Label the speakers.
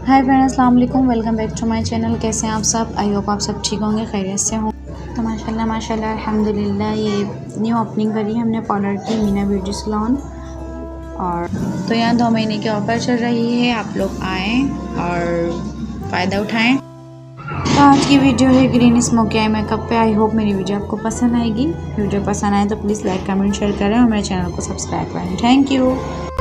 Speaker 1: हाय friends, अस्सलाम वालेकुम। Welcome back to my channel. कैसे हैं आप सब? आई होप आप सब ठीक होंगे, खैरियत से हों। तो माशाल्लाह अल्हम्दुलिल्लाह ये न्यू ओपनिंग करी है हमने पार्लर की, मीना ब्यूटी सैलून। और तो यहाँ 2 महीने की ऑफ़र चल रही है, आप लोग आएँ और फ़ायदा उठाएँ। तो आज की वीडियो है ग्रीन स्मोकी आई मेकअप पे। आई होप मेरी वीडियो आपको पसंद आएगी। वीडियो पसंद आए तो प्लीज़ लाइक कमेंट शेयर करें और मेरे चैनल को सब्सक्राइब करें। Thank you.